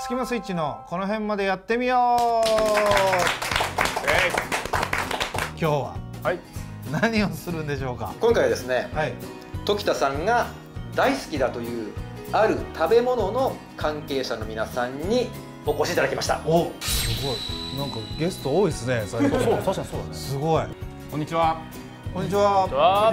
スキマスイッチのこの辺までやってみよう。今日は何をするんでしょうか。 今回はですね、 はい、 時田さんが大好きだというある食べ物の関係者の皆さんにお越しいただきました。 お、すごい。なんかゲスト多いですね。最近。 そう、確かにそうだね。 すごい。 こんにちは。 こんにちは。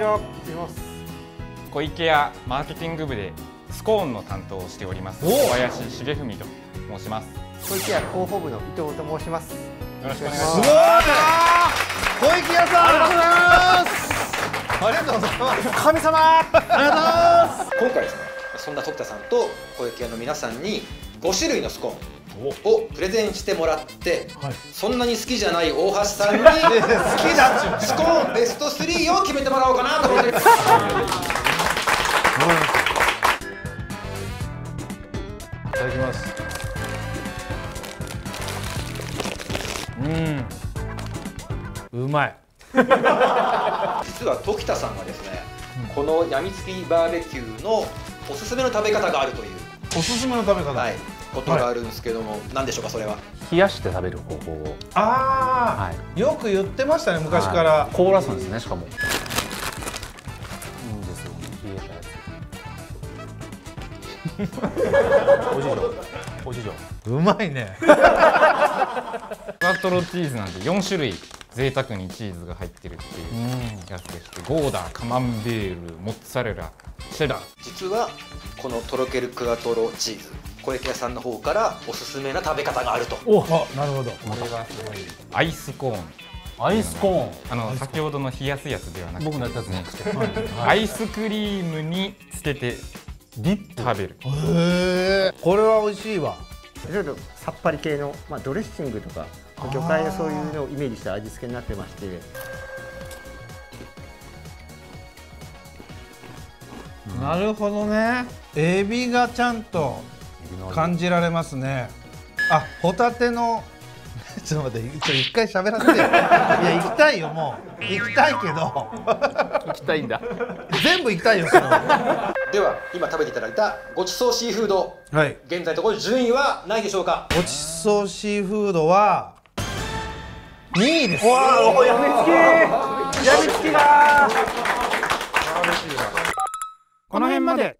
小池屋マーケティング部でスコーンの担当をしております小林重文と申します。 小池屋広報部の伊藤と申します。よろしくお願いします。 すごい。小池屋さん、ありがとうございます。ありがとうございます。神様、ありがとうございます。 今回ですね、そんな時田さんと小池屋の皆さんに5種類のスコーンをプレゼンしてもらって、はい、そんなに好きじゃない大橋さんに好きだスコーンベスト3を決めてもらおうかなと思っています。 いただきます。うまい。 実は時田さんがですね、このやみつきバーベキューのおすすめの食べ方があるというおすすめの食べ方、 はい、ことがあるんですけども、何でしょうかそれは。 冷やして食べる方法を。 ああ、はい、よく言ってましたね昔から、はい、 凍らすんですね。しかもいいんですよ、冷えたやつ。おじいちゃん、おじいちゃん、 うまいね。 クワトロチーズなんで4種類贅沢にチーズが入ってるっていうやつでして、ゴーダー、カマンベール、モッツァレラ、チェダー。 実はこのとろけるクワトロチーズ、小池屋さんの方からおすすめな食べ方があると。 お、なるほど。 これはすごいアイスコーン。 アイスコーン。 先ほどの冷やすやつではなくて、 僕のやったやつね。 アイスクリームにつけてディップ食べる。 へえ、これは美味しいわ。 ちょっとさっぱり系の、ドレッシングとか魚介のそういうのをイメージした味付けになってまして。 なるほどね。エビがちゃんと感じられますね。あ、ホタテのちょっと待って、一回喋らせて。いや、行きたいよ、もう行きたいけど。 行きたいんだ。 全部行きたいよ、その。 では今食べていただいたごちそうシーフード、 はい、 現在のところ順位は何位でしょうか。 ごちそうシーフードは2位です。 わあ、やみつきがこの辺まで。